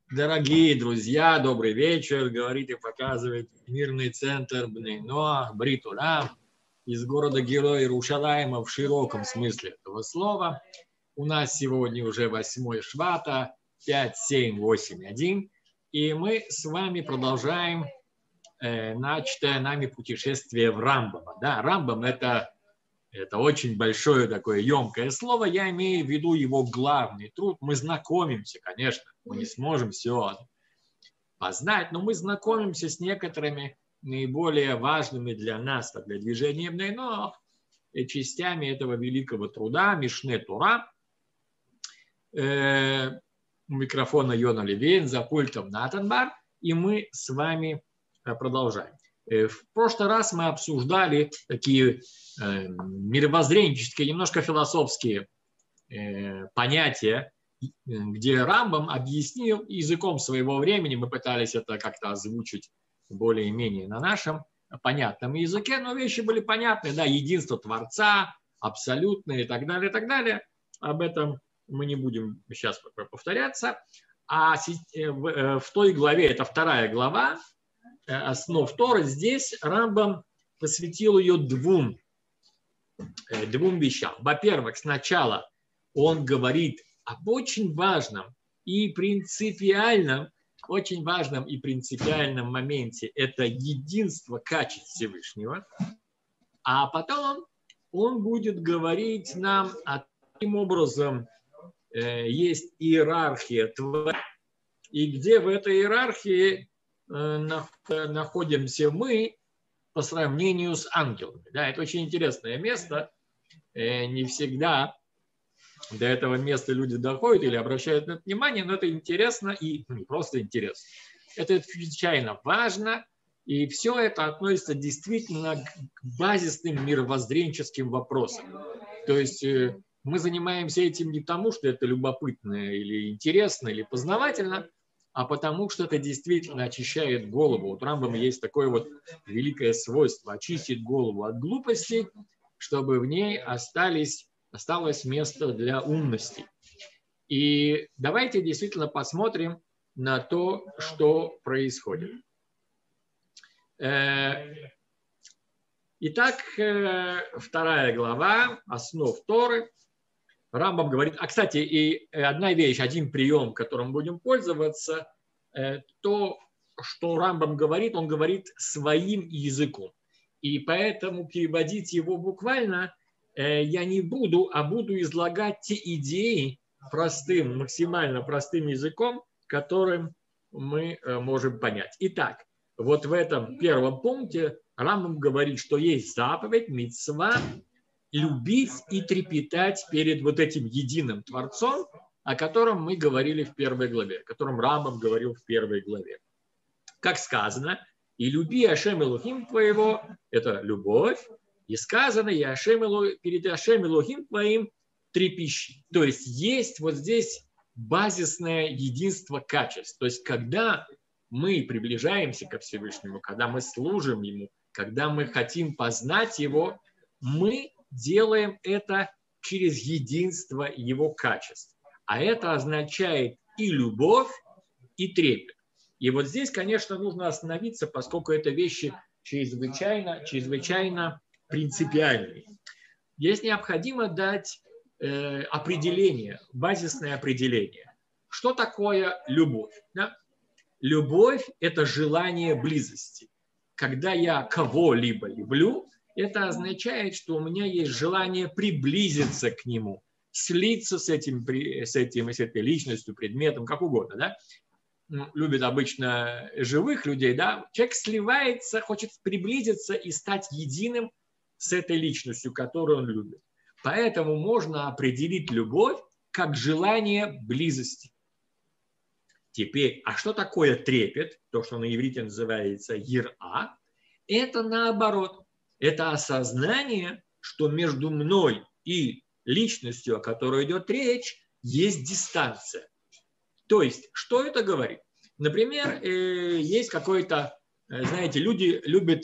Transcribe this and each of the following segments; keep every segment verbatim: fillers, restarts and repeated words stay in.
Дорогие друзья, добрый вечер. Говорит и показывает мирный центр Бней Ноах, Брит Улам, из города-героя Иерушалайма в широком смысле этого слова. У нас сегодня уже восьмое Швата, пять, семь, восемь, один. И мы с вами продолжаем э, начатое нами путешествие в Рамбама. Да, Рамбам это, это очень большое такое емкое слово. Я имею в виду его главный труд. Мы знакомимся, конечно, мы не сможем все познать, но мы знакомимся с некоторыми наиболее важными для нас, как для движения Бней Ноах, частями этого великого труда Мишне Тора. Э, у микрофона Йона Левейн, за пультом Натан Бар, и мы с вами продолжаем. Э, в прошлый раз мы обсуждали такие э, мировоззренческие, немножко философские э, понятия, где Рамбам объяснил языком своего времени, мы пытались это как-то озвучить более-менее на нашем понятном языке, но вещи были понятны, да, единство Творца, абсолютное и так далее, и так далее. Об этом мы не будем сейчас повторяться. А в той главе, это вторая глава, основ Торы, здесь Рамбам посвятил ее двум, двум вещам. Во-первых, сначала он говорит об очень важном и принципиальном, очень важном и принципиальном моменте, это единство качеств Всевышнего, а потом он будет говорить нам о таким образом, э, есть иерархия Творца, и где в этой иерархии э, находимся мы по сравнению с ангелами. Да, это очень интересное место, э, не всегда до этого места люди доходят или обращают на это внимание, но это интересно и не просто интересно. Это чрезвычайно важно, и все это относится действительно к базисным мировоззренческим вопросам. То есть мы занимаемся этим не потому, что это любопытно или интересно, или познавательно, а потому что это действительно очищает голову. У Рамбама есть такое вот великое свойство – очистить голову от глупостей, чтобы в ней остались осталось место для умности. И давайте действительно посмотрим на то, что происходит. Итак, вторая глава, основ Торы. Рамбам говорит, а, кстати, и одна вещь, один прием, которым будем пользоваться, то, что Рамбам говорит, он говорит своим языком. И поэтому переводить его буквально я не буду, а буду излагать те идеи простым, максимально простым языком, которым мы можем понять. Итак, вот в этом первом пункте Рамбам говорит, что есть заповедь, мицва, любить и трепетать перед вот этим единым Творцом, о котором мы говорили в первой главе, о котором Рамбам говорил в первой главе. Как сказано, и люби Ашем Элохим твоего, это любовь, и сказано, и Ашем, перед Ашем Элохим твоим трепещи. То есть есть вот здесь базисное единство качеств. То есть когда мы приближаемся ко Всевышнему, когда мы служим Ему, когда мы хотим познать Его, мы делаем это через единство Его качеств. А это означает и любовь, и трепет. И вот здесь, конечно, нужно остановиться, поскольку это вещи чрезвычайно, чрезвычайно принципиальный. Здесь необходимо дать э, определение, базисное определение. Что такое любовь? Да? Любовь – это желание близости. Когда я кого-либо люблю, это означает, что у меня есть желание приблизиться к нему, слиться с этим, с этим, с этой личностью, предметом, как угодно. Да? Ну, любят обычно живых людей. Да? Человек сливается, хочет приблизиться и стать единым с этой личностью, которую он любит. Поэтому можно определить любовь как желание близости. Теперь, а что такое трепет? То, что на иврите называется ира, это наоборот. Это осознание, что между мной и личностью, о которой идет речь, есть дистанция. То есть, что это говорит? Например, есть какой-то, знаете, люди любят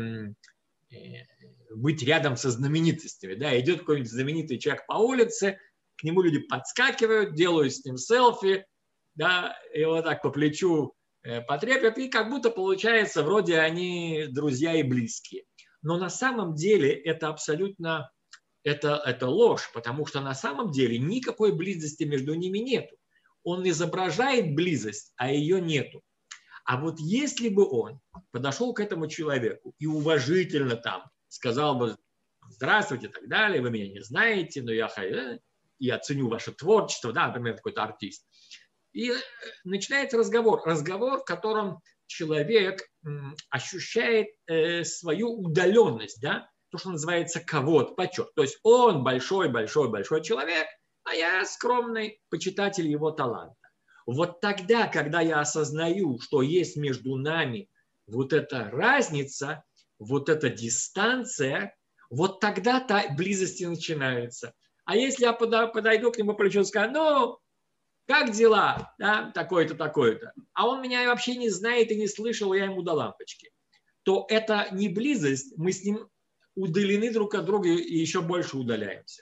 быть рядом со знаменитостями. Да? Идет какой-нибудь знаменитый человек по улице, к нему люди подскакивают, делают с ним селфи, да, его так по плечу потрепят, и как будто получается, вроде они друзья и близкие. Но на самом деле это абсолютно это, это ложь, потому что на самом деле никакой близости между ними нету. Он изображает близость, а ее нету. А вот если бы он подошел к этому человеку и уважительно там сказал бы: здравствуйте и так далее, вы меня не знаете, но я, я ценю ваше творчество, да, например, какой-то артист. И начинается разговор. Разговор, в котором человек ощущает свою удаленность, да, то, что называется кавод, почет. То есть он большой-большой-большой человек, а я скромный почитатель его таланта. Вот тогда, когда я осознаю, что есть между нами вот эта разница, вот эта дистанция, вот тогда та близость и начинается. А если я подойду к нему по плечу и скажу: ну, как дела? Да, такое-то, такое-то. А он меня вообще не знает и не слышал, я ему до лампочки. То это не близость, мы с ним удалены друг от друга и еще больше удаляемся.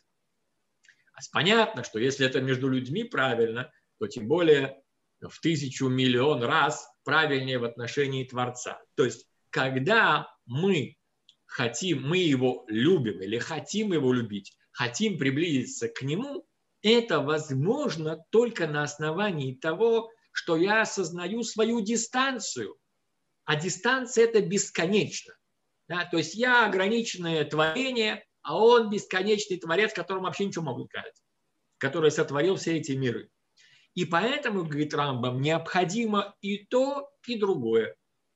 А понятно, что если это между людьми правильно, то тем более в тысячу миллион раз правильнее в отношении Творца. То есть, когда мы хотим, мы его любим или хотим его любить, хотим приблизиться к нему, это возможно только на основании того, что я осознаю свою дистанцию. А дистанция – это бесконечно. Да? То есть я ограниченное творение, а он бесконечный творец, которому вообще ничего могут сказать, который сотворил все эти миры. И поэтому, говорит Рамбам, необходимо и то, и другое.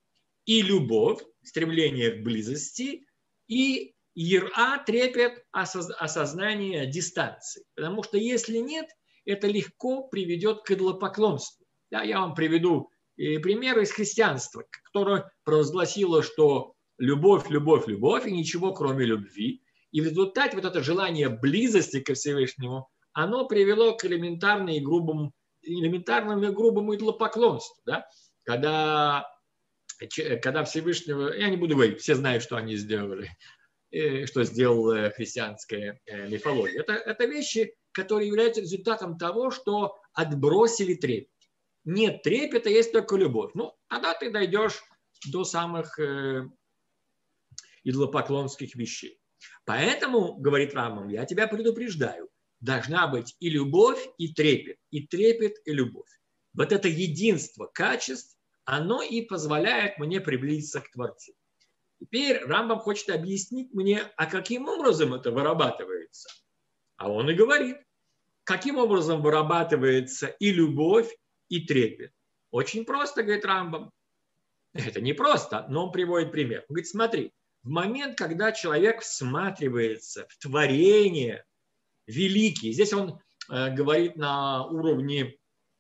И любовь, стремление к близости, и ира, трепет, осознание дистанции. Потому что если нет, это легко приведет к идолопоклонству. Да, я вам приведу пример из христианства, которое провозгласило, что любовь, любовь, любовь, и ничего кроме любви. И в результате вот это желание близости ко Всевышнему, оно привело к элементарному и грубому, элементарному и грубому идолопоклонству. Да? Когда, когда Всевышнего, я не буду говорить, все знают, что они сделали, что сделала христианская мифология. Это, это вещи, которые являются результатом того, что отбросили трепет. Нет трепета, есть только любовь. Ну, тогда ты дойдешь до самых э, идолопоклонских вещей. Поэтому, говорит Рамбам, я тебя предупреждаю, должна быть и любовь, и трепет, и трепет, и любовь. Вот это единство качеств, оно и позволяет мне приблизиться к Творцу. Теперь Рамбам хочет объяснить мне, а каким образом это вырабатывается. А он и говорит, каким образом вырабатывается и любовь, и трепет. Очень просто, говорит Рамбам. Это не просто, но он приводит пример. Он говорит: смотри, в момент, когда человек всматривается в творение великие, здесь он э, говорит на уровне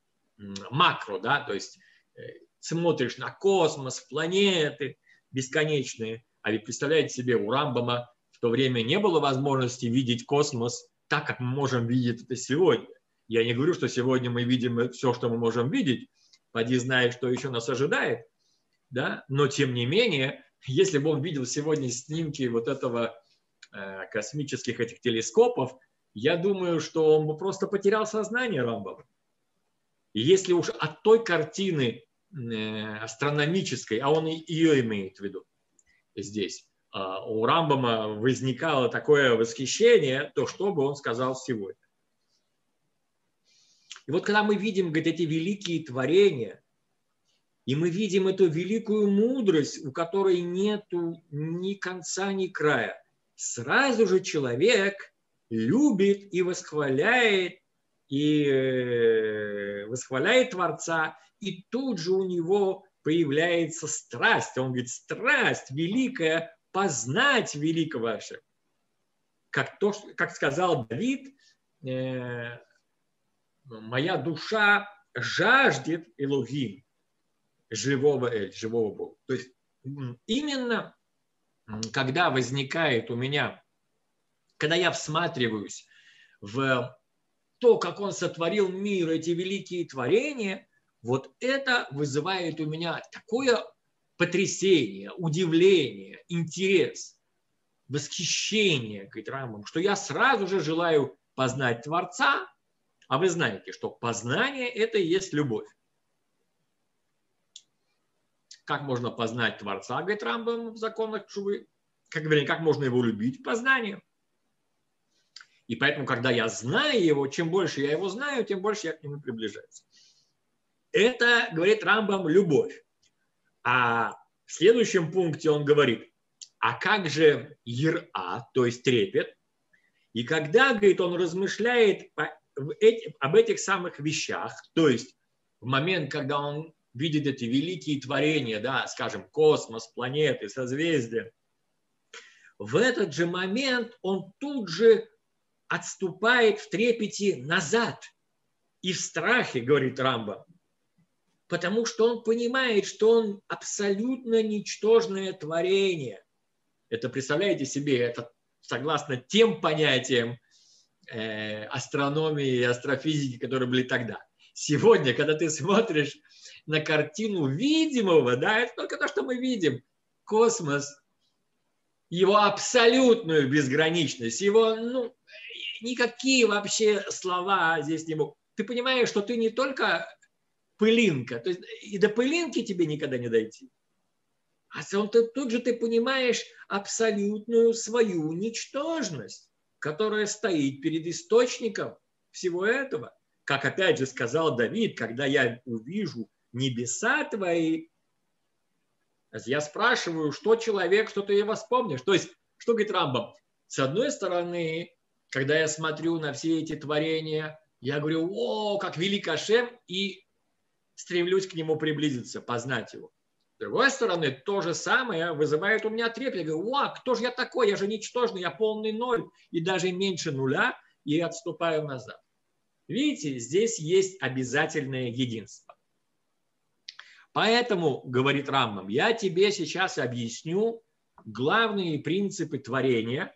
макро, да, то есть э, смотришь на космос, планеты бесконечные. А ведь представляете себе, у Рамбама в то время не было возможности видеть космос так, как мы можем видеть это сегодня. Я не говорю, что сегодня мы видим все, что мы можем видеть, поди знает, что еще нас ожидает, да? Но тем не менее, если бы он видел сегодня снимки вот этого э, космических этих телескопов, я думаю, что он бы просто потерял сознание Рамбама. И если уж от той картины э, астрономической, а он ее имеет в виду здесь, э, у Рамбама возникало такое восхищение, то что бы он сказал сегодня? И вот когда мы видим, говорит, эти великие творения, и мы видим эту великую мудрость, у которой нету ни конца, ни края, сразу же человек любит и восхваляет, и восхваляет Творца, и тут же у него появляется страсть. Он говорит: страсть великая, познать великого Ашема. Как, то, как сказал Давид, э, моя душа жаждет Элохим, живого Эль, живого Бога. То есть именно когда возникает у меня, когда я всматриваюсь в то, как он сотворил мир, эти великие творения, вот это вызывает у меня такое потрясение, удивление, интерес, восхищение, говорит Рамбам, что я сразу же желаю познать Творца, А вы знаете, что познание – это и есть любовь. Как можно познать Творца, говорит Рамбам в законах Тшувы? Как, вернее, как можно его любить? Познанием. И поэтому, когда я знаю его, чем больше я его знаю, тем больше я к нему приближаюсь. Это, говорит Рамбам, любовь. А в следующем пункте он говорит, а как же ира, то есть трепет? И когда, говорит, он размышляет об этих самых вещах, то есть в момент, когда он видит эти великие творения, да, скажем, космос, планеты, созвездия, в этот же момент он тут же отступает в трепете назад и в страхе, говорит Рамбам, потому что он понимает, что он абсолютно ничтожное творение. Это, представляете себе, это согласно тем понятиям э, астрономии и астрофизики, которые были тогда. Сегодня, когда ты смотришь на картину видимого, да, это только то, что мы видим, космос, его абсолютную безграничность, его, ну, никакие вообще слова здесь не могут. Ты понимаешь, что ты не только пылинка, то есть и до пылинки тебе никогда не дойти. А тут же ты понимаешь абсолютную свою ничтожность, которая стоит перед источником всего этого. Как опять же сказал Давид, когда я увижу небеса твои, я спрашиваю, что человек, что ты его вспомнишь. То есть, что говорит Рамбам? С одной стороны, когда я смотрю на все эти творения, я говорю, о, как велик Ашем, и стремлюсь к нему приблизиться, познать его. С другой стороны, то же самое вызывает у меня трепет. Я говорю, о, кто же я такой? Я же ничтожный, я полный ноль, и даже меньше нуля, и отступаю назад. Видите, здесь есть обязательное единство. Поэтому, говорит Рамбам, я тебе сейчас объясню главные принципы творения,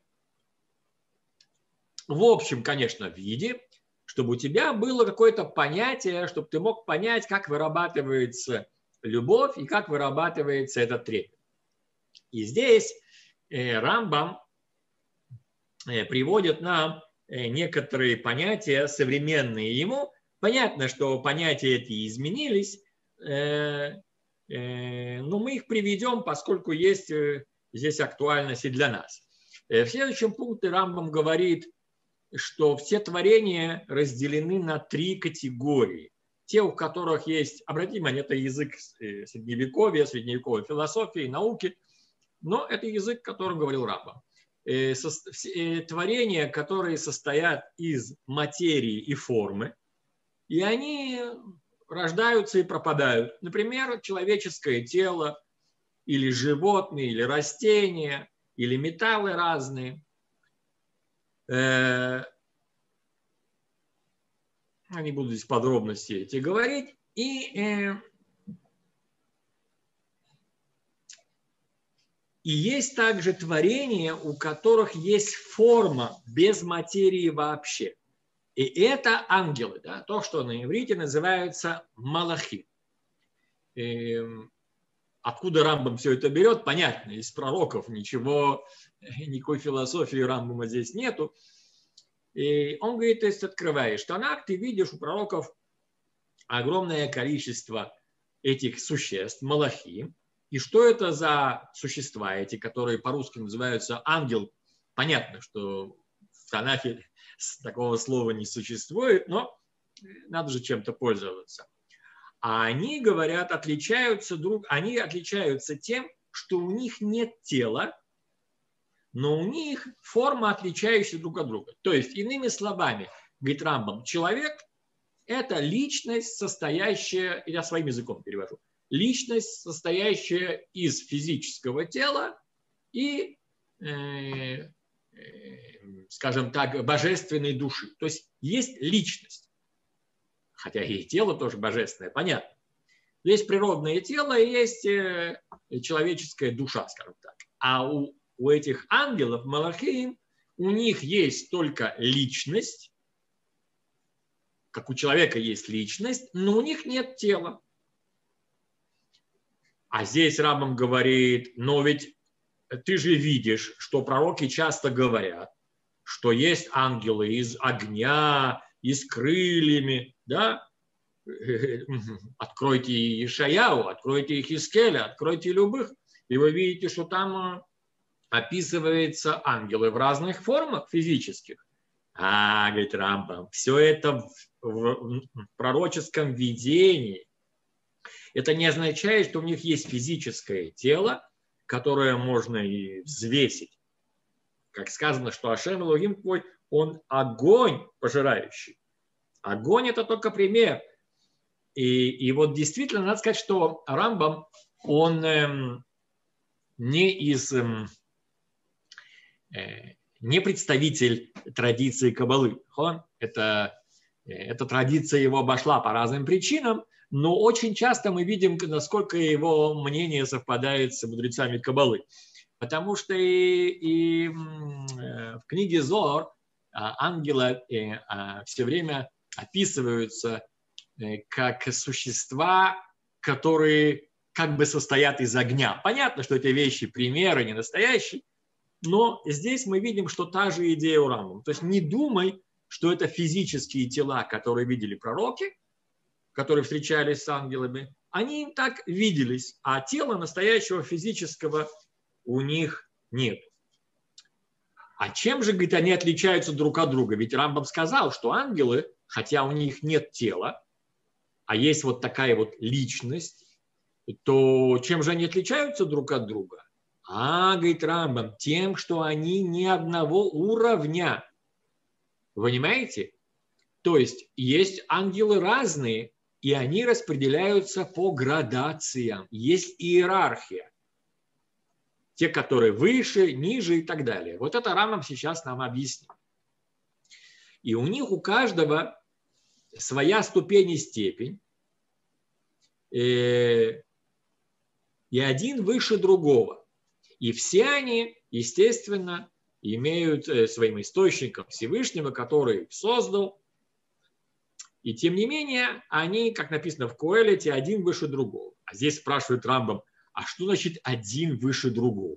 в общем, конечно, виде, чтобы у тебя было какое-то понятие, чтобы ты мог понять, как вырабатывается любовь и как вырабатывается этот трепет. И здесь Рамбам приводит нам некоторые понятия, современные ему. Понятно, что понятия эти изменились, но мы их приведем, поскольку есть здесь актуальность и для нас. В следующем пункте Рамбам говорит, что все творения разделены на три категории. Те, у которых есть, обратите внимание, это язык средневековья, средневековой философии, науки, но это язык, о котором говорил Рамбам. Творения, которые состоят из материи и формы, и они рождаются и пропадают. Например, человеческое тело, или животные, или растения, или металлы разные. Не буду здесь подробности эти говорить. И, и есть также творения, у которых есть форма без материи вообще. И это ангелы, да, то, что на иврите называется малахим. И откуда Рамбам все это берет, понятно, из пророков ничего, никакой философии Рамбама здесь нету. И он говорит, то есть открываешь Танах, ты видишь у пророков огромное количество этих существ, малахим. И что это за существа эти, которые по-русски называются ангел? Понятно, что в Танахе такого слова не существует, но надо же чем-то пользоваться. А они, говорят, отличаются друг, они отличаются тем, что у них нет тела, но у них форма, отличающаяся друг от друга. То есть, иными словами, говорит Рамбам, человек – это личность, состоящая, я своим языком перевожу, личность, состоящая из физического тела и, э, э, скажем так, божественной души. То есть, есть личность. Хотя и тело тоже божественное, понятно. Есть природное тело и есть человеческая душа, скажем так. А у, у этих ангелов, малахим, у них есть только личность, как у человека есть личность, но у них нет тела. А здесь Рамбам говорит, но ведь ты же видишь, что пророки часто говорят, что есть ангелы из огня, и с крыльями, да? Откройте Ишаяу, откройте Ихискеля, откройте любых, и вы видите, что там описываются ангелы в разных формах физических. А, говорит Рамбам, все это в, в, в пророческом видении. Это не означает, что у них есть физическое тело, которое можно и взвесить. Как сказано, что Ашем Элохим твой, он огонь пожирающий. Огонь – это только пример. И, и вот действительно, надо сказать, что Рамбам, он эм, не из... Эм, э, не представитель традиции Каббалы. Это, эта традиция его обошла по разным причинам, но очень часто мы видим, насколько его мнение совпадает с мудрецами Каббалы. Потому что и, и в книге Зоар ангелы все время описываются как существа, которые как бы состоят из огня. Понятно, что эти вещи примеры не настоящие, но здесь мы видим, что та же идея у Рамбама. То есть не думай, что это физические тела, которые видели пророки, которые встречались с ангелами. Они им так виделись, а тела настоящего физического у них нет. А чем же, говорит, они отличаются друг от друга? Ведь Рамбам сказал, что ангелы, хотя у них нет тела, а есть вот такая вот личность, то чем же они отличаются друг от друга? А, говорит Рамбам, тем, что они не одного уровня. Вы понимаете? То есть есть ангелы разные, и они распределяются по градациям. Есть иерархия. Те, которые выше, ниже и так далее. Вот это Рамбам сейчас нам объяснит. И у них у каждого своя ступень и степень. И один выше другого. И все они, естественно, имеют своим источником Всевышнего, который их создал. И тем не менее, они, как написано в Коэлете, один выше другого. А здесь спрашивает Рамбам, а что значит один выше другого?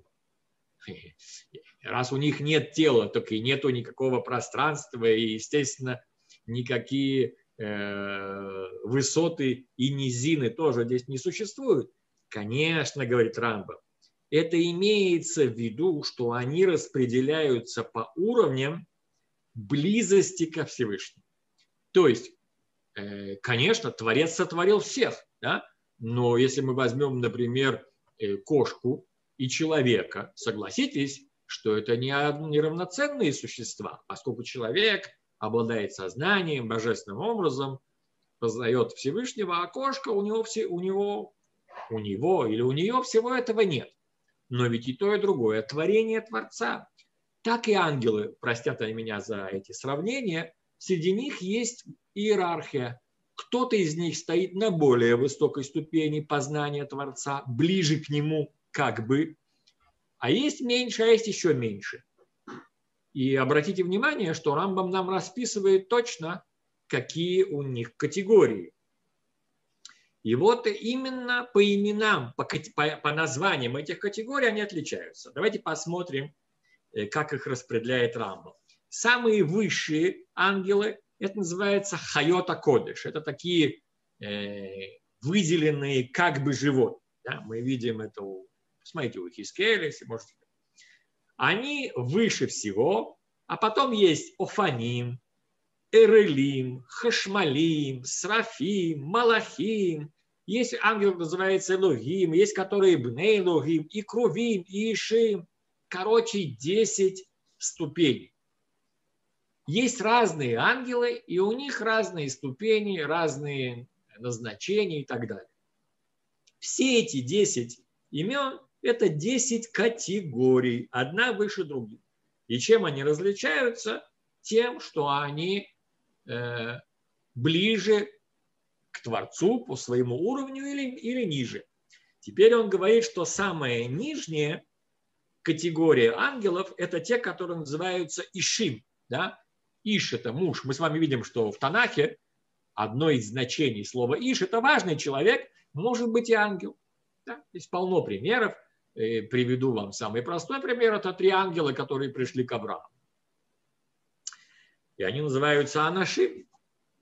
Раз у них нет тела, так и нету никакого пространства, и, естественно, никакие э, высоты и низины тоже здесь не существуют. Конечно, говорит Рамбам, это имеется в виду, что они распределяются по уровням близости ко Всевышнему. То есть, э, конечно, Творец сотворил всех, да? Но если мы возьмем, например, э, кошку и человека, согласитесь, что это не неравноценные существа, поскольку человек обладает сознанием, божественным образом, познает Всевышнего, а кошка у него, все, у него, у него или у нее всего этого нет. Но ведь и то, и другое творение Творца. Так и ангелы, простят они меня за эти сравнения, среди них есть иерархия. Кто-то из них стоит на более высокой ступени познания Творца, ближе к нему как бы, а есть меньше, а есть еще меньше. И обратите внимание, что Рамбам нам расписывает точно, какие у них категории. И вот именно по именам, по, по, по названиям этих категорий они отличаются. Давайте посмотрим, как их распределяет Рамбам. Самые высшие ангелы, это называется хайота кодеш. Это такие э, выделенные как бы животные. Да? Мы видим это у, смотрите, у Хискеля, если можете. Они выше всего, а потом есть Офаним, Эрелим, Хашмалим, Срафим, Малахим. Есть ангел, называется Элогим, есть которые Бней Элогим, и Крувим, и Ишим. Короче, десять ступеней. Есть разные ангелы, и у них разные ступени, разные назначения и так далее. Все эти десять имен – это десять категорий, одна выше других. И чем они различаются? Тем, что они э, ближе к Творцу по своему уровню или, или ниже. Теперь он говорит, что самая нижняя категория ангелов – это те, которые называются Ишим. Да? Иш – это муж. Мы с вами видим, что в Танахе одно из значений слова Иш – это важный человек, может быть и ангел. Да? Есть полно примеров. Приведу вам самый простой пример. Это три ангела, которые пришли к Аврааму. И они называются Анашим.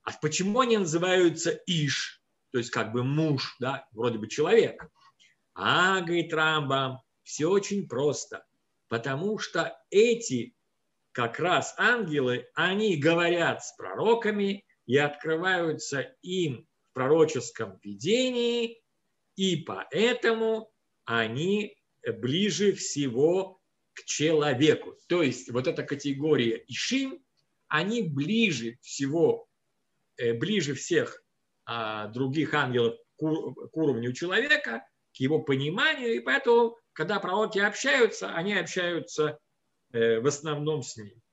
А почему они называются Иш, то есть как бы муж, да, вроде бы человек? А, говорит Рамбам, все очень просто, потому что эти как раз ангелы, они говорят с пророками и открываются им в пророческом видении, и поэтому они ближе всего к человеку. То есть вот эта категория Ишим, они ближе всего, ближе всех а, других ангелов к, к уровню человека, к его пониманию, и поэтому, когда пророки общаются, они общаются э, в основном с ним.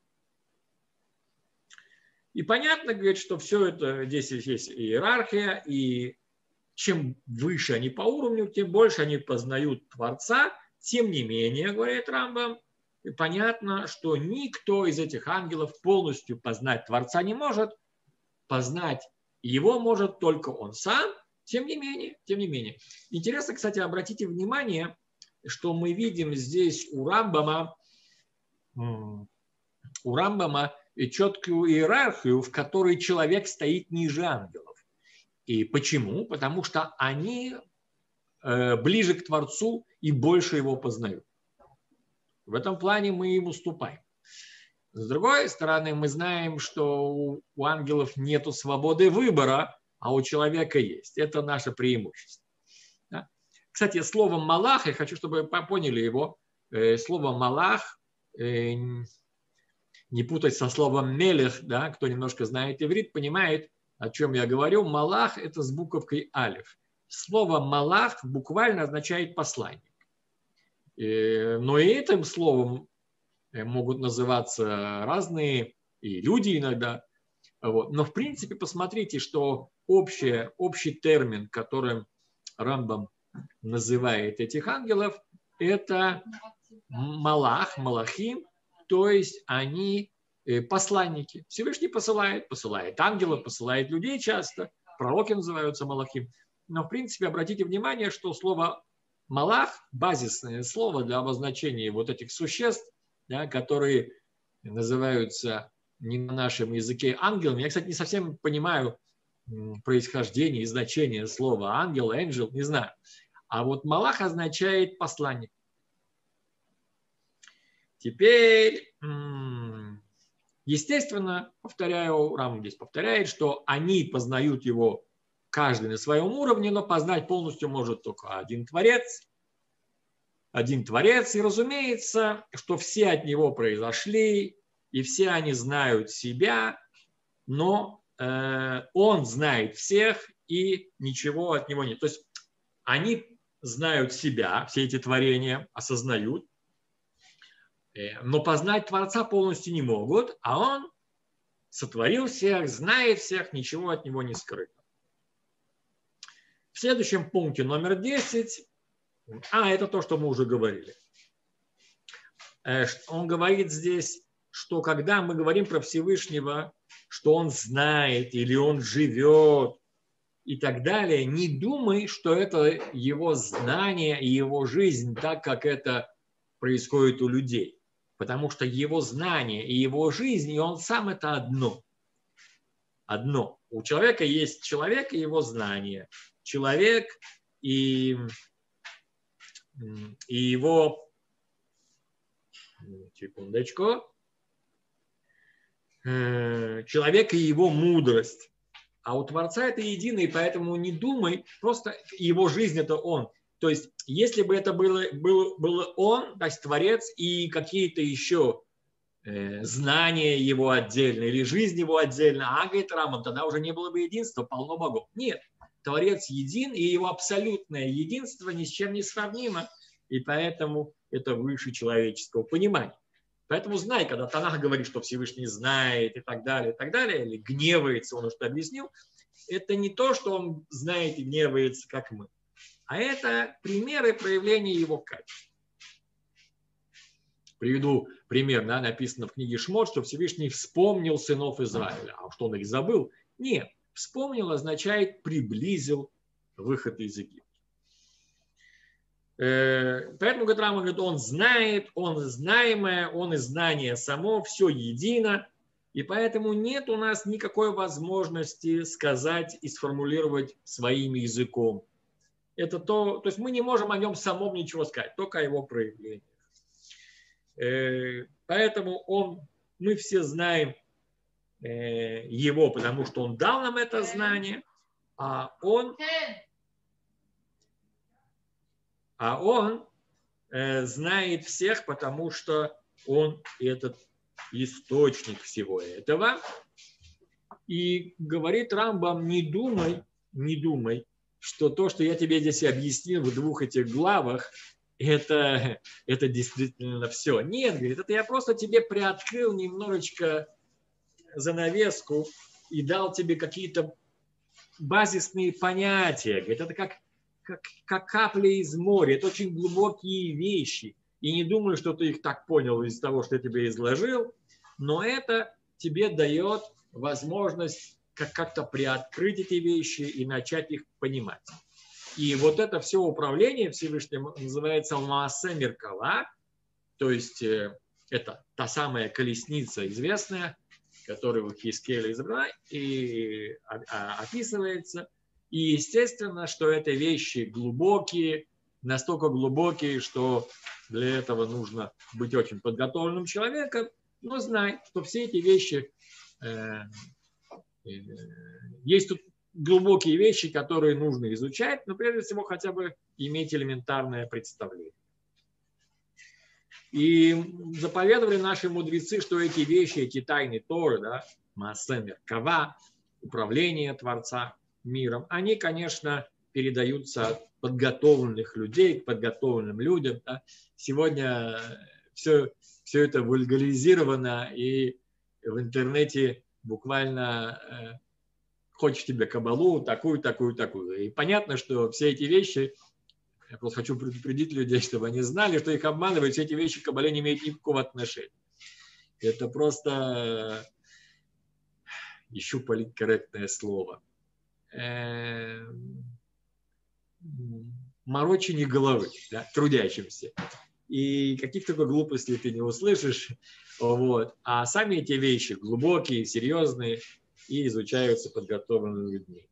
И понятно, говорит, что все это, здесь есть иерархия, и чем выше они по уровню, тем больше они познают Творца. Тем не менее, говорит Рамбам, понятно, что никто из этих ангелов полностью познать Творца не может. Познать его может только он сам. Тем не менее, тем не менее. Интересно, кстати, обратите внимание, что мы видим здесь у Рамбама, у Рамбама четкую иерархию, в которой человек стоит ниже ангелов. И почему? Потому что они ближе к Творцу и больше его познают. В этом плане мы им уступаем. С другой стороны, мы знаем, что у ангелов нет свободы выбора, а у человека есть. Это наше преимущество. Да? Кстати, слово «малах», я хочу, чтобы вы поняли его, слово «малах», не путать со словом «мелех», да? Кто немножко знает иврит, понимает, о чем я говорю. «Малах» – это с буковкой «алев». Слово «малах» буквально означает «посланник». Но и этим словом могут называться разные и люди иногда. Вот. Но в принципе посмотрите, что общий, общий термин, которым Рамбам называет этих ангелов, это малах, малахим, то есть они посланники. Всевышний посылает, посылает ангелов, посылает людей часто, пророки называются малахим. Но в принципе обратите внимание, что слово малах, базисное слово для обозначения вот этих существ, да, которые называются не на нашем языке ангелами. Я, кстати, не совсем понимаю происхождение и значение слова ангел, angel, не знаю. А вот малах означает посланник. Теперь, естественно, повторяю, Рамбам здесь повторяет, что они познают его каждый на своем уровне, но познать полностью может только один Творец. Один Творец, и разумеется, что все от него произошли, и все они знают себя, но э, он знает всех, и ничего от него нет. То есть они знают себя, все эти творения осознают, э, но познать Творца полностью не могут, а он сотворил всех, знает всех, ничего от него не скрыто. В следующем пункте номер десять. А, это то, что мы уже говорили. Он говорит здесь, что когда мы говорим про Всевышнего, что он знает или он живет и так далее, не думай, что это его знание и его жизнь, так как это происходит у людей. Потому что его знание и его жизнь, и он сам это одно. Одно. У человека есть человек и его знание. Человек и... И его, секундочку, человек и его мудрость. А у Творца это едино, и поэтому не думай, просто его жизнь это он. То есть, если бы это было, было, было он, то есть Творец, и какие-то еще э, знания его отдельно, или жизнь его отдельно, а, говорит Рамбам, тогда уже не было бы единства, полно богов. Нет. Творец един, и его абсолютное единство ни с чем не сравнимо, и поэтому это выше человеческого понимания. Поэтому знай, когда Танах говорит, что Всевышний знает и так далее, и так далее, или гневается, он уже объяснил, это не то, что он знает и гневается, как мы, а это примеры проявления его качеств. Приведу пример, да, написано в книге Шмот, что Всевышний вспомнил сынов Израиля. А что он их забыл? Нет. Вспомнил означает приблизил выход из Египта. Поэтому говорит, он знает, он знаемое, он и знание само, все едино. И поэтому нет у нас никакой возможности сказать и сформулировать своим языком. Это то, то есть мы не можем о нем самом ничего сказать, только о его проявлении. Поэтому он, мы все знаем его, потому что он дал нам это знание, а он, а он знает всех, потому что он этот источник всего этого. И говорит Рамбам, не думай, не думай, что то, что я тебе здесь объяснил в двух этих главах, это, это действительно все. Нет, говорит, это я просто тебе приоткрыл немножечко занавеску и дал тебе какие-то базисные понятия. Говорит, это как, как, как капля из моря, это очень глубокие вещи. И не думаю, что ты их так понял из того, что я тебе изложил, но это тебе дает возможность как- как-то приоткрыть эти вещи и начать их понимать. И вот это все управление Всевышним называется Маасе Меркава, то есть это та самая колесница известная, которая у Хискеля изображена и описывается. И естественно, что это вещи глубокие, настолько глубокие, что для этого нужно быть очень подготовленным человеком, но знай, что все эти вещи, э, э, есть тут глубокие вещи, которые нужно изучать, но прежде всего хотя бы иметь элементарное представление. И заповедовали наши мудрецы, что эти вещи, эти тайны Торы, да, Маасе Меркава, управление Творца миром, они, конечно, передаются от подготовленных людей к подготовленным людям. Да. Сегодня все, все это вульгаризировано, и в интернете буквально хочешь тебе кабалу, такую, такую, такую. И понятно, что все эти вещи, я просто хочу предупредить людей, чтобы они знали, что их обманывают, все эти вещи к кабале не имеют никакого отношения. Это просто, ищу политкорректное слово, морочение головы, да, трудящимся. И каких только глупостей ты не услышишь. Вот. А сами эти вещи глубокие, серьезные и изучаются подготовленными людьми.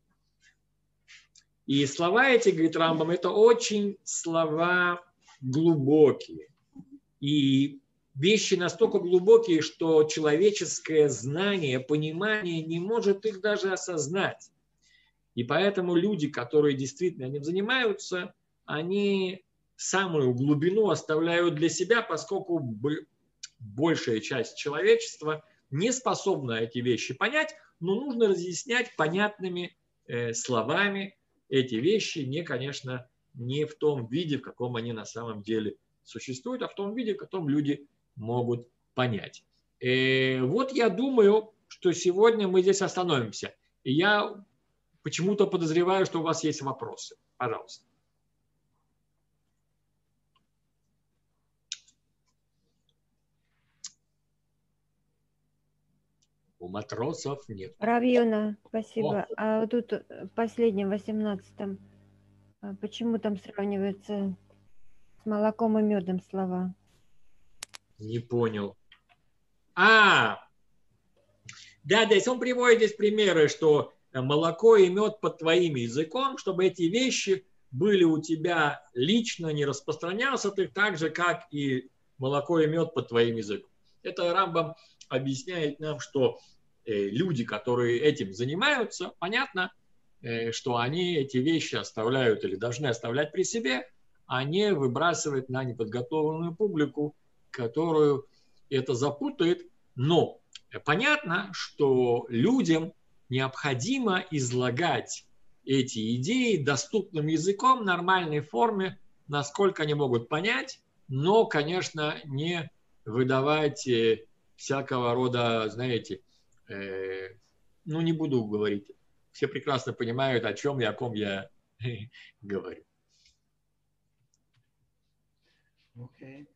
И слова эти, говорит Рамбам, это очень слова глубокие. И вещи настолько глубокие, что человеческое знание, понимание не может их даже осознать. И поэтому люди, которые действительно этим занимаются, они самую глубину оставляют для себя, поскольку большая часть человечества не способна эти вещи понять, но нужно разъяснять понятными э, словами эти вещи, не, конечно, не в том виде, в каком они на самом деле существуют, а в том виде, в котором люди могут понять. Э, вот я думаю, что сегодня мы здесь остановимся. И я почему-то подозреваю, что у вас есть вопросы. Пожалуйста. У матросов нет. Рав Йона, спасибо. О. А вот тут в последнем, восемнадцатом, почему там сравниваются с молоком и медом слова? Не понял. А, да, да, он приводит здесь примеры, что молоко и мед под твоим языком, чтобы эти вещи были у тебя лично, не распространялся ты так же, как и молоко и мед под твоим языком. Это Рамбам объясняет нам, что люди, которые этим занимаются, понятно, что они эти вещи оставляют или должны оставлять при себе, а не выбрасывать на неподготовленную публику, которую это запутает. Но понятно, что людям необходимо излагать эти идеи доступным языком, в нормальной форме, насколько они могут понять, но, конечно, не выдавать всякого рода, знаете, э, ну, не буду говорить. Все прекрасно понимают, о чем и о ком я говорю. Okay.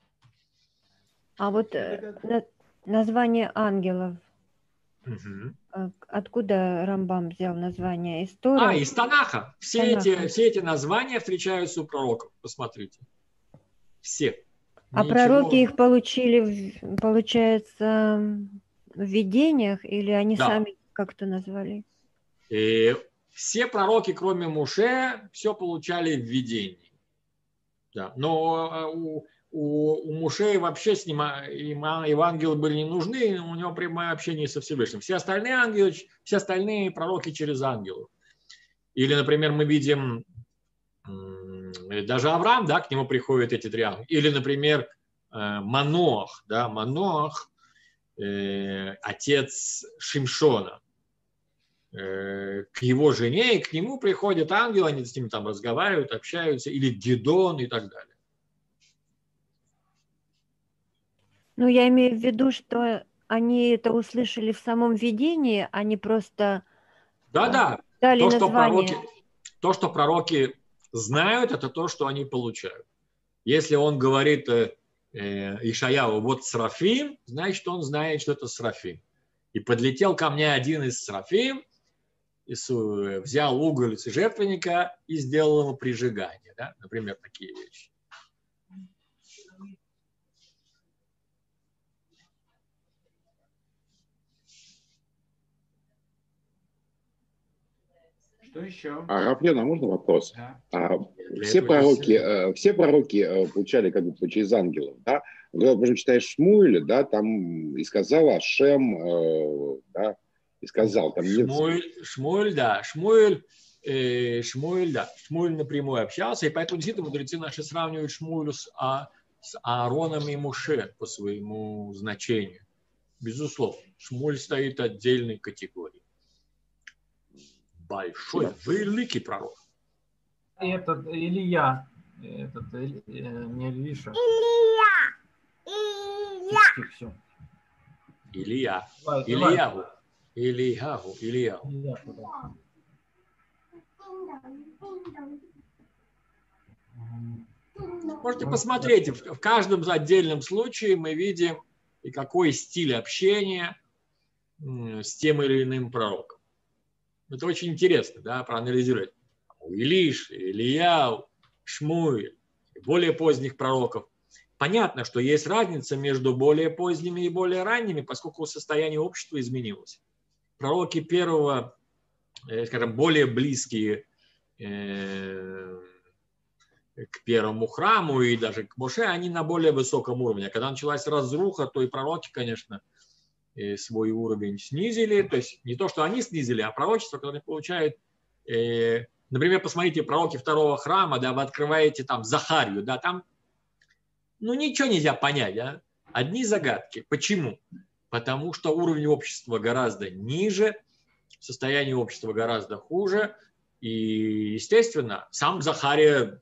А вот э, название ангелов, угу. Откуда Рамбам взял название? Из Тора? А, из Танаха. Все, Танаха. Эти, все эти названия встречаются у пророков. Посмотрите. Все. А Ничего... пророки их получили, получается, в видениях или они Да. сами как-то назвали? И все пророки, кроме Муше, все получали в видении. Да. Но у, у, у Муше вообще с ним евангелы были не нужны, у него прямое общение со Всевышним. Все остальные ангелы, все остальные пророки через ангелов. Или, например, мы видим даже Авраам, да, к нему приходят эти три ангела. Или, например, Маноах, да, Маноах, э, отец Шимшона. Э, к его жене и к нему приходят ангелы, они с ним там разговаривают, общаются. Или Гедон и так далее. Ну, я имею в виду, что они это услышали в самом видении, они просто Да-да, дали то, что название. пророки, то, что пророки знают, это то, что они получают. Если он говорит э, Ишаяу, вот Срафим, значит, он знает, что это Срафим. И подлетел ко мне один из Срафим, и взял уголь с жертвенника и сделал ему прижигание. Да? Например, такие вещи. Что еще? А, Рафлен, а можно вопрос? Да. А, Для все этого пророки, есть- э, все пророки э, получали как бы через ангелов, да? Можно читаешь Шмуэля, да, там и сказал Ашем, э, да, и сказал, там нет... Шмуэль, Шмуэль, да, Шмуэль, э, Шмуэль, да, Шмуэль напрямую общался, и поэтому действительно мудрецы наши сравнивают Шмуэлю с, а, с Аароном и Муше по своему значению. Безусловно, Шмуэль стоит отдельной категорией. Большой, великий пророк. И этот Илья, этот, э, не Илиша. Илья! Все. Илья. Давай, Ильягу. Ильягу. Ильягу. Илья, пожалуйста. Можете посмотреть, в каждом отдельном случае мы видим, и какой стиль общения с тем или иным пророком. Это очень интересно, да, проанализировать. У Илиш, Илья, Шмуэль, более поздних пророков. Понятно, что есть разница между более поздними и более ранними, поскольку состояние общества изменилось. Пророки первого, скажем, более близкие к первому храму и даже к Моше, они на более высоком уровне. Когда началась разруха, то и пророки, конечно, свой уровень снизили. То есть не то, что они снизили, а пророчество, которое получают. Например, посмотрите, пророки второго храма, да, вы открываете там Захарию, да, там, ну, ничего нельзя понять, да? Одни загадки. Почему? Потому что уровень общества гораздо ниже, состояние общества гораздо хуже, и, естественно, сам Захария,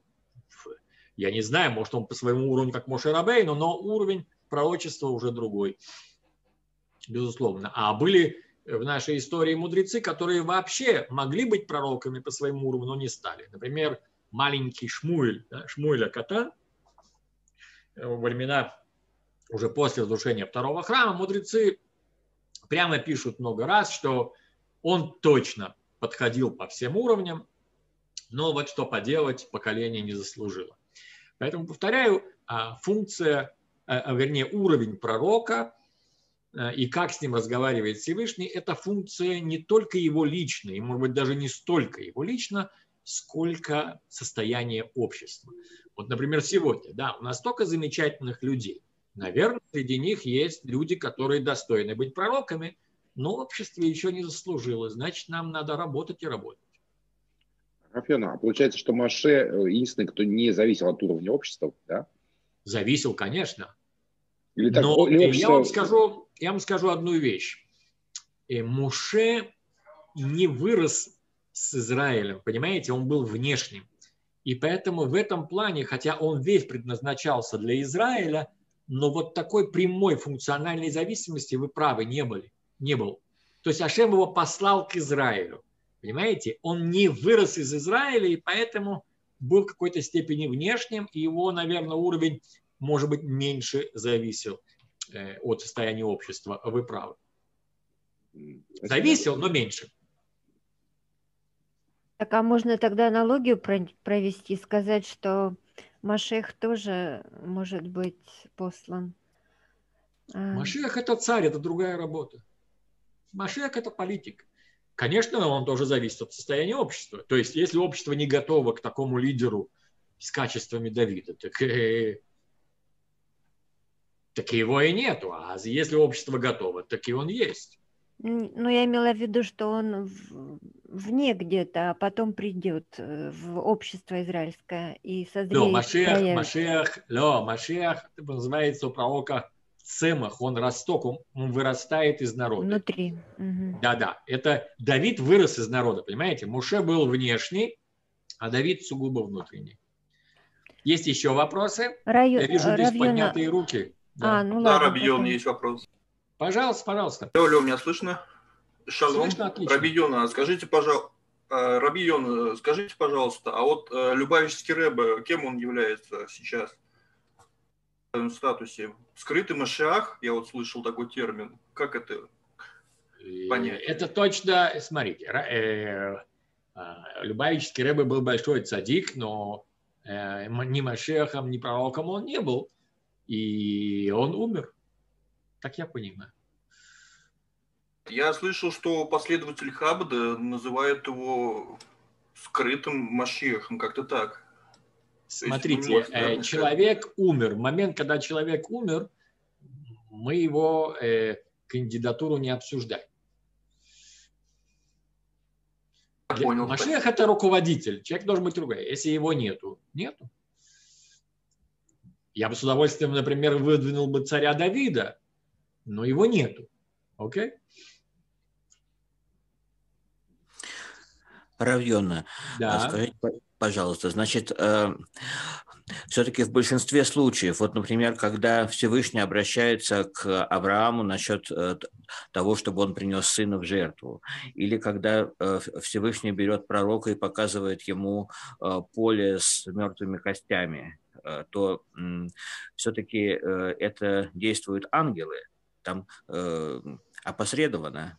я не знаю, может, он по своему уровню как Моше Рабейну, но уровень пророчества уже другой, безусловно. А были в нашей истории мудрецы, которые вообще могли быть пророками по своему уровню, но не стали. Например, маленький Шмуэль, да, Шмуэля Катан, во времена уже после разрушения второго храма, мудрецы прямо пишут много раз, что он точно подходил по всем уровням, но вот что поделать, поколение не заслужило. Поэтому, повторяю, функция, вернее, уровень пророка и как с ним разговаривает Всевышний, это функция не только его личной, и, может быть, даже не столько его лично, сколько состояние общества. Вот, например, сегодня, да, у нас столько замечательных людей. Наверное, среди них есть люди, которые достойны быть пророками, но общество еще не заслужило. Значит, нам надо работать и работать. Рафена, получается, что Моше единственный, кто не зависел от уровня общества, да? Зависел, конечно. Или так, Но или общество... я, вам скажу, я вам скажу одну вещь. Моше не вырос с Израилем, понимаете, он был внешним. И поэтому в этом плане, хотя он весь предназначался для Израиля, но вот такой прямой функциональной зависимости, вы правы, не были, не был. То есть Ашем его послал к Израилю. Понимаете, он не вырос из Израиля, и поэтому был в какой-то степени внешним, и его, наверное, уровень, может быть, меньше зависел от состояния общества. Вы правы. Зависел, но меньше. Так, а можно тогда аналогию провести, сказать, что Машех тоже может быть послан? А, Машиах – это царь, это другая работа. Машиах – это политик. Конечно, он тоже зависит от состояния общества. То есть, если общество не готово к такому лидеру с качествами Давида, так, э, так его и нету. А если общество готово, так и он есть. н- ну, я имела в виду, что он в- вне где-то, а потом придет э, в общество израильское и Но созреет, Машиах, проявится. Машиах, ло, Машиах, это называется у пророка цемах, он росток, он, он вырастает из народа. Внутри. Мгм. Да-да, это Давид вырос из народа, понимаете? Муше был внешний, а Давид сугубо внутренний. Есть еще вопросы? Раю- Я вижу э, здесь Равьона. поднятые руки. А, Да. ну Да, ладно, Рабион, потом. есть вопрос. Пожалуйста, пожалуйста. Алло, алло, меня слышно? Шалом. Слышно отлично. Рабион, а скажите, пожалуйста, Рабион, скажите, пожалуйста, а вот э, Любавичский Рэбе, кем он является сейчас в своем статусе? Скрытый Машиах, я вот слышал такой термин. Как это понять? Это точно, смотрите, ра- э, э, Любавический Рэбе был большой цадик, но э, м- ни Машехом, ни пророком он не был. И он умер, так я понимаю. Я слышал, что последователь Хаббада называет его скрытым Машиахом, как-то так. есть вы не Смотрите, можете, да, э, мне человек умер. В момент, когда человек умер, мы его э, кандидатуру не обсуждаем. Я Для- понял. Машиах – это руководитель. Человек должен быть другой. Если его нету, нету. Я бы с удовольствием, например, выдвинул бы царя Давида, но его нету. Окей? Равьона, Да. скажите, п- пожалуйста, значит, все-таки в большинстве случаев, вот, например, когда Всевышний обращается к Аврааму насчет э, т- того, чтобы он принес сына в жертву, или когда э, Всевышний берет пророка и показывает ему э, поле с мертвыми костями, э, то все-таки это действуют ангелы, там э, опосредованно.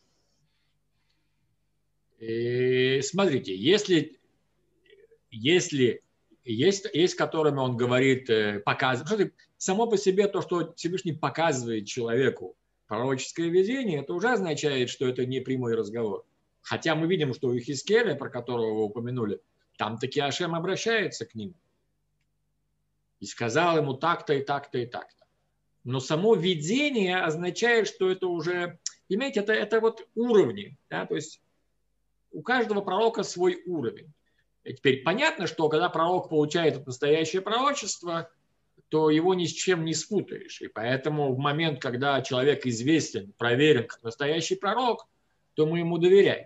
И смотрите, если, если есть, есть, которыми он говорит, э, показывает, что само по себе то, что Всевышний показывает человеку пророческое видение, это уже означает, что это не прямой разговор. Хотя мы видим, что у Ихискеля, про которого вы упомянули, там таки Ашем обращается к ним и сказал ему так-то и так-то и так-то. Но само видение означает, что это уже, понимаете, это, это вот уровни, да, то есть у каждого пророка свой уровень. И теперь понятно, что когда пророк получает настоящее пророчество, то его ни с чем не спутаешь. И поэтому в момент, когда человек известен, проверен как настоящий пророк, то мы ему доверяем.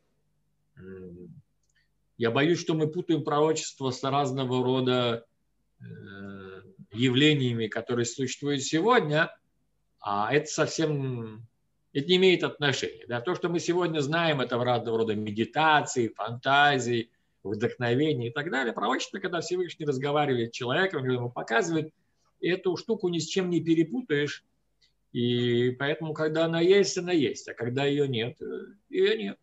Я боюсь, что мы путаем пророчество с разного рода явлениями, которые существуют сегодня, а это совсем... Это не имеет отношения. Да? То, что мы сегодня знаем, это в разного рода медитации, фантазии, вдохновения и так далее. Пророчество, когда Всевышний разговаривает с человеком, ему показывает, и эту штуку ни с чем не перепутаешь. И поэтому, когда она есть, она есть. А когда ее нет, ее нет.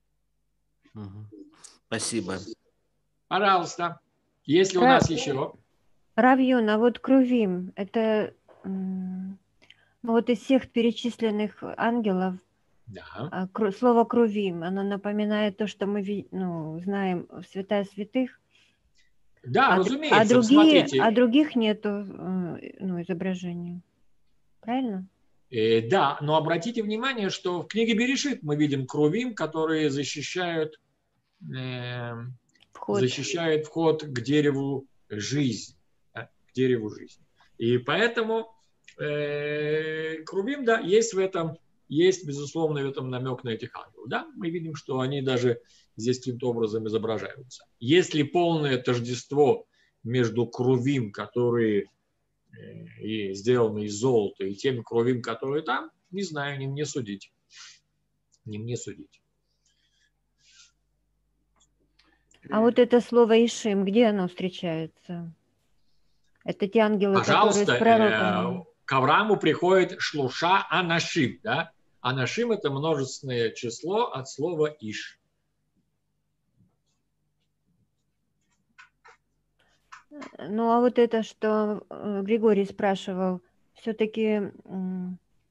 Спасибо. Пожалуйста. Если у Ра- нас еще... Равьон, а вот Крувим, это м, ну, вот из всех перечисленных ангелов, Да. а, кру- слово Крувим, оно напоминает то, что мы ви- ну, знаем в Святая Святых, Да, а, д- разумеется. а другие, Смотрите, а других нету э, ну, изображений. Правильно? Э, да, но обратите внимание, что в книге Берешит мы видим крувим, которые защищают, э, Вход. защищают вход к дереву жизни. Да, к дереву жизни. И поэтому э, крувим, да, есть в этом, есть, безусловно, в этом намек на этих ангелов. Да, мы видим, что они даже здесь каким-то образом изображаются. Если полное тождество между крувим, которые и сделаны из золота, и теми кровим, которые там, не знаю, не мне судить. Не мне судить. А вот это слово Ишим, где оно встречается? Это те ангелы, Пожалуйста, которые с пророками. э, к Аврааму приходит шлуша анашим. Да? Анашим – это множественное число от слова иш. Ну, а вот это, что э, Григорий спрашивал, все-таки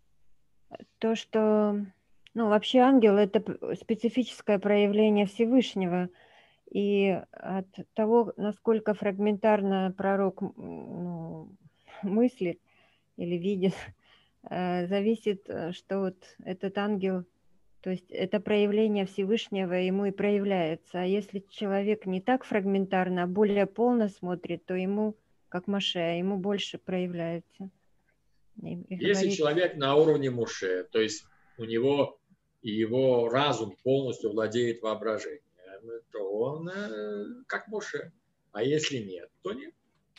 то, что, ну, вообще ангел – это п- специфическое проявление Всевышнего. И от того, насколько фрагментарно пророк м, ну, мыслит или видит, э, зависит, э, что вот этот ангел, то есть это проявление Всевышнего ему и проявляется. А если человек не так фрагментарно, а более полно смотрит, то ему, как Моше, ему больше проявляется. И, и Если говорит, человек на уровне Моше, то есть у него его разум полностью владеет воображением, то он э, как Моше. А если нет, то нет.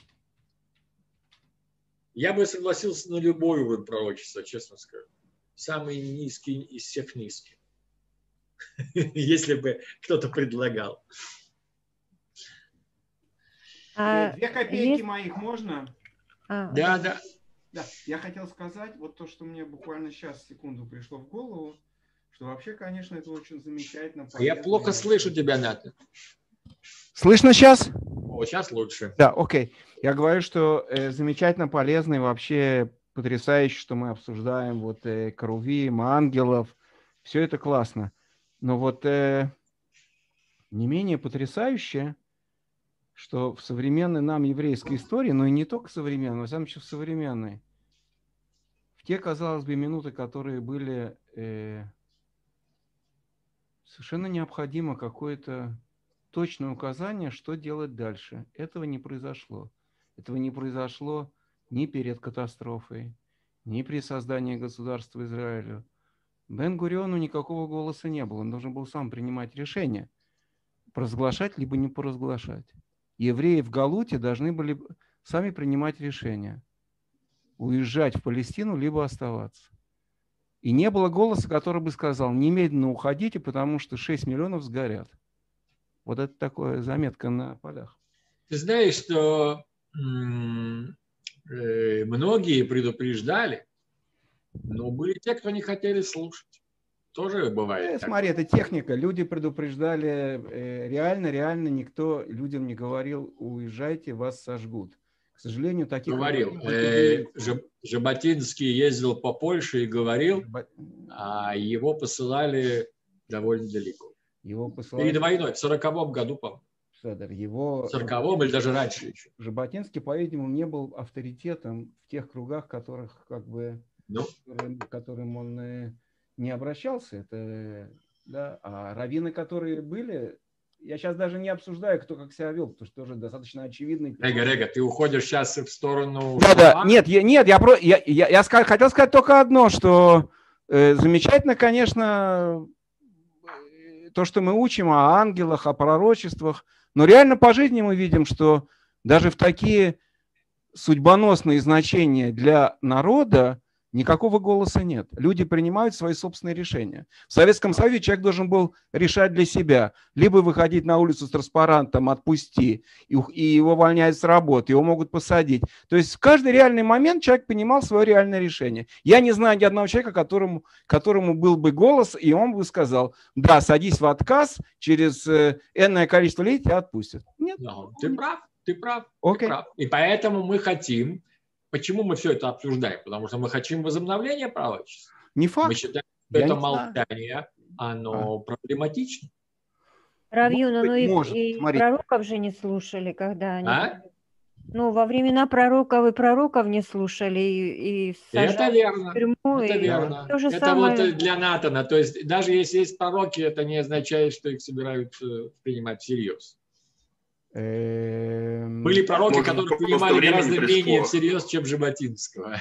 Я бы согласился на любой уровень пророчества, честно скажу. Самый низкий из всех низких. Если бы кто-то предлагал. а Две копейки есть... моих можно? а, Да, да. Да, я хотел сказать вот то, что мне буквально сейчас, секунду, пришло в голову, что вообще, конечно, это очень замечательно. Я полезно. плохо слышу тебя, Ната. Слышно сейчас? О, сейчас лучше. Да, окей. Я говорю, что э, замечательно полезно и вообще потрясающе, что мы обсуждаем вот э, Керувим, ангелов. Все это классно. Но вот э, не менее потрясающе, что в современной нам еврейской истории, но и не только современной, но самом в современной, в те, казалось бы, минуты, которые были э, совершенно необходимо какое-то точное указание, что делать дальше. Этого не произошло. Этого не произошло ни перед катастрофой, ни при создании государства Израиля. Бен-Гуриону никакого голоса не было. Он должен был сам принимать решение, провозглашать либо не провозглашать. Евреи в Галуте должны были сами принимать решение, уезжать в Палестину, либо оставаться. И не было голоса, который бы сказал, немедленно уходите, потому что шесть миллионов сгорят. Вот это такая заметка на полях. Ты знаешь, что м- э, многие предупреждали, но были те, кто не хотели слушать. Тоже бывает. Э, так. смотри, это техника. Люди предупреждали, э, реально, реально никто людям не говорил, уезжайте, вас сожгут. К сожалению, таких... Говорил. людей- Э, Жаб- Жаботинский ездил по Польше и говорил, а его посылали довольно далеко. Его посылали... Перед войной, в сороковом году, по-моему. Федор, его... В сороковом или даже раньше еще. Жаботинский, по-видимому, не был авторитетом в тех кругах, которых, как бы, Ну, которым, к которым он э, не обращался. Это, да. А раввины, которые были, я сейчас даже не обсуждаю, кто как себя вел, потому что тоже достаточно очевидный. Рега, Рега, ты уходишь сейчас в сторону... Да, да. Шафа? Нет, я, нет, я, про, я, я, я ска- хотел сказать только одно, что э, замечательно, конечно, э, то, что мы учим о ангелах, о пророчествах, но реально по жизни мы видим, что даже в такие судьбоносные значения для народа никакого голоса нет. Люди принимают свои собственные решения. В Советском Союзе человек должен был решать для себя. Либо выходить на улицу с транспарантом «отпусти», и, и его увольняют с работы, его могут посадить. То есть в каждый реальный момент человек принимал свое реальное решение. Я не знаю ни одного человека, которому, которому был бы голос, и он бы сказал, да, садись в отказ, через э, энное количество лет тебя отпустят. Нет. Да, ты прав, ты прав, Окей. ты прав. И поэтому мы хотим... Почему мы все это обсуждаем? Потому что мы хотим возобновления пророчеств. Не факт. Мы считаем, что Я это не знаю. молчание, оно проблематично. Рав Юна, быть, ну и, может. и Смотри. пророков же не слушали, когда они... А? Ну, во времена пророков и пророков не слушали, и, и Это сажали верно. в тюрьму. Это и верно. То же Это самое... вот для Натана. То есть даже если есть пророки, это не означает, что их собираются принимать всерьез. Эм, Были пророки, Может, которые просто принимали времени гораздо пришло. менее всерьез, чем Жаботинского.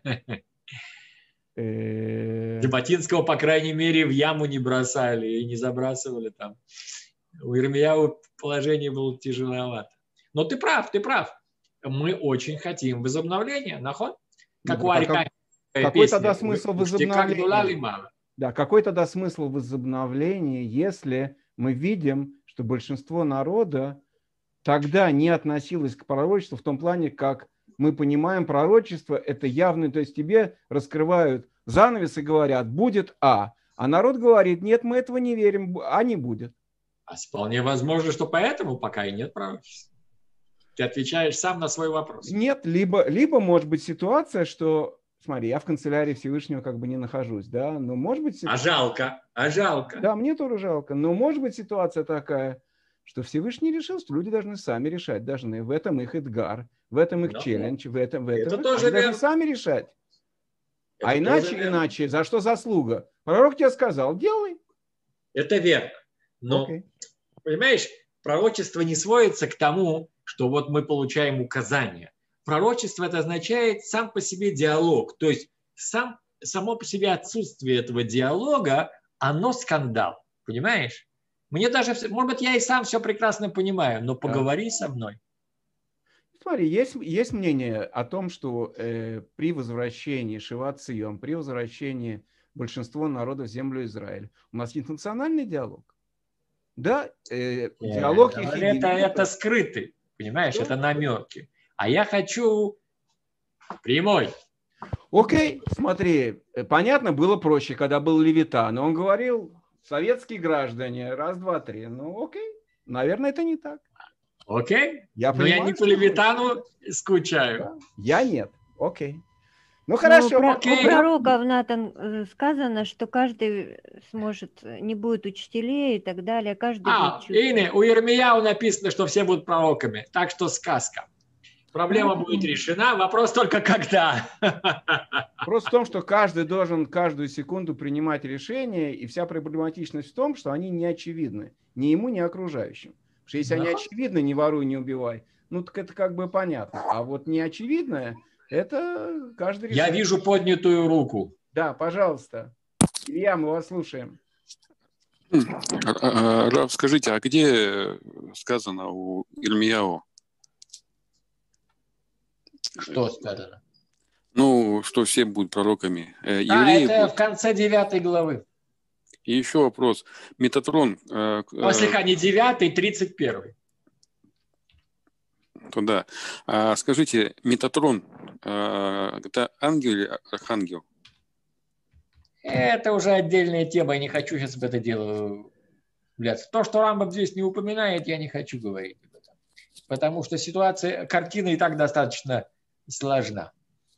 э, Жаботинского, по крайней мере, в яму не бросали и не забрасывали там. У Ирмияу положение было тяжеловато. Но ты прав, ты прав. Мы очень хотим возобновления, наход? Как Ну, у а Арика. какой тогда смысл возобновления? возобновления? Да, какой тогда смысл возобновления, если мы видим, что большинство народа тогда не относилось к пророчеству в том плане, как мы понимаем, пророчество – это явно, то есть тебе раскрывают занавес и говорят, будет А, а народ говорит, нет, мы этого не верим, А не будет. А вполне возможно, что поэтому пока и нет пророчества. Ты отвечаешь сам на свой вопрос. Нет, либо, либо может быть ситуация, что смотри, я в канцелярии Всевышнего как бы не нахожусь, да, но может быть... А жалко, а жалко. Да, мне тоже жалко, но может быть ситуация такая, что Всевышний решил, что люди должны сами решать, должны. В этом их эдгар, в этом их Да. челлендж, в этом, в этом. Это их- тоже Они должны верно. сами решать. Это А тоже иначе, верно. иначе, за что заслуга? Пророк тебе сказал, делай. Это верно. Но, Окей. понимаешь, пророчество не сводится к тому, что вот мы получаем указания. Пророчество это означает сам по себе диалог. То есть сам, само по себе отсутствие этого диалога, оно скандал. Понимаешь? Мне даже, может быть, я и сам все прекрасно понимаю, но поговори со мной. Смотри, есть, есть мнение о том, что э, при возвращении Шиват Цион, при возвращении большинства народа в землю Израиль, у нас есть национальный диалог. Да, э, диалог это, ехидин. это, это скрытый, понимаешь, это намеки. А я хочу прямой. Окей, смотри, э, понятно, было проще, когда был Левитан. Он говорил, советские граждане, раз, два, три. Ну, окей, наверное, это не так. Окей? Я Но я понимаю, не по что- Левитану скучаю. Да. Я нет. Окей. Ну, Ну, хорошо. у, про- окей. у пророков, Натан, э, сказано, что каждый сможет, не будет учителей и так далее, каждый А, будет чувствовать. Ине, у Ирмияу написано, что все будут пророками. Так что сказка. Проблема будет решена. Вопрос только когда. Вопрос в том, что каждый должен каждую секунду принимать решения, и вся проблематичность в том, что они не очевидны ни ему, ни окружающим. Потому что если они Да. очевидны, не воруй, не убивай, ну так это как бы понятно. А вот не очевидное, это каждый Я решает. вижу поднятую руку. Да, пожалуйста. Илья, мы вас слушаем. А, а, Рав, скажите, а где сказано у Ирмияу, Что сказано? ну, что все будут пророками? Э, Да, Евреи это будут? в конце девятой главы. И еще вопрос. Метатрон, э, Ну, э, слегка не девятый, тридцать первый. туда. А скажите, Метатрон, э, это ангел или архангел? Это уже отдельная тема, я не хочу сейчас в это дело вляться. То, что Рамбам здесь не упоминает, я не хочу говорить об этом. Потому что ситуация, картина и так достаточно сложна.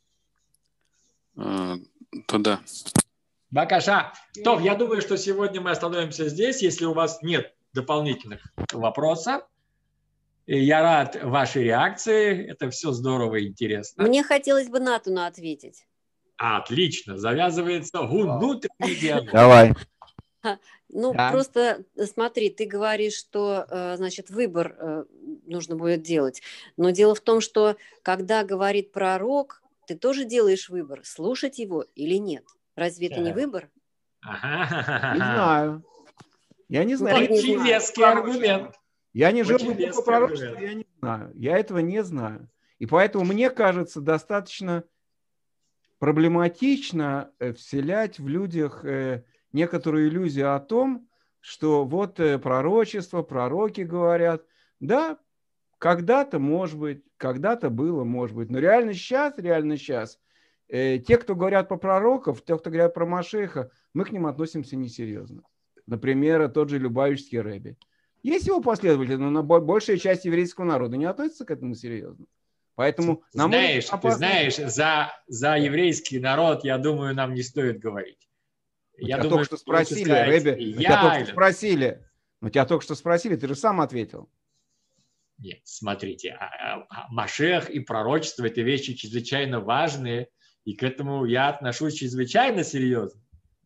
Э, Тогда. Бакаша. То, я думаю, что сегодня мы остановимся здесь. Если у вас нет дополнительных вопросов, и я рад вашей реакции. Это все здорово и интересно. Мне хотелось бы Натану ответить. Отлично. Завязывается внутренний диалог. Давай. Ну, Да. просто смотри, ты говоришь, что, э, значит, выбор э, нужно будет делать. Но дело в том, что когда говорит пророк, ты тоже делаешь выбор, слушать его или нет. Разве это не выбор? Ага. Не знаю. Я не знаю. как не Очень знаю? веский аргумент. Я не жил Очень в веский эпоху пророчества, аргумент. я не знаю. Я этого не знаю. И поэтому мне кажется достаточно проблематично э, вселять в людях э, некоторую иллюзию о том, что вот э, пророчество, пророки говорят, да, когда-то, может быть, когда-то было, может быть, но реально сейчас, реально сейчас, э, те, кто говорят про пророков, те, кто говорят про Машеха, мы к ним относимся несерьезно. Например, тот же Любавичский Ребе. Есть его последователи, но на бо- большая часть еврейского народа не относится к этому серьезно. Поэтому нам Знаешь, очень ты опасно- знаешь, за, за еврейский народ, я думаю, нам не стоит говорить. Ну, Я тебя думаю, только что что лучше спросили, сказать, Ребе, ну, тебя я только что или- спросили. Ну, тебя только что спросили, ты же сам ответил. Нет, смотрите, а- а- а Машех и пророчество – это вещи чрезвычайно важные, и к этому я отношусь чрезвычайно серьезно.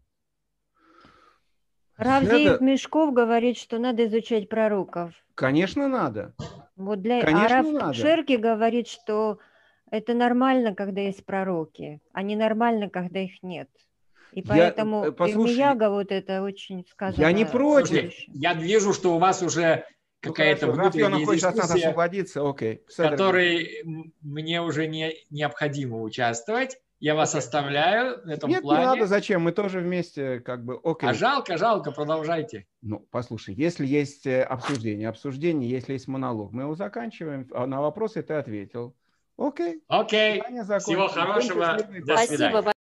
Рав Это- Зеев Мешков говорит, что надо изучать пророков. Конечно, надо. Вот для... Конечно, а Рав надо. Шерки говорит, что это нормально, когда есть пророки, а не нормально, когда их нет. И Я- поэтому э, послушай, Ирмияга вот это очень сказано. я не против. Слушайте, я вижу, что у вас уже Ну, какая-то хорошо, раз внутренняя Йона хочет от нас дискуссия, освободиться, окей. в которой м- мне уже не необходимо участвовать. Я вас оставляю в этом Нет, плане. не надо, зачем? Мы тоже вместе, как бы, окей. А жалко, жалко, продолжайте. Ну, послушай, если есть э, обсуждение, обсуждение, если есть монолог, мы его заканчиваем, а на вопросы ты ответил. Окей. Окей. Задание Всего закончено. хорошего. Идемте в следующий До пункт. свидания. Спасибо.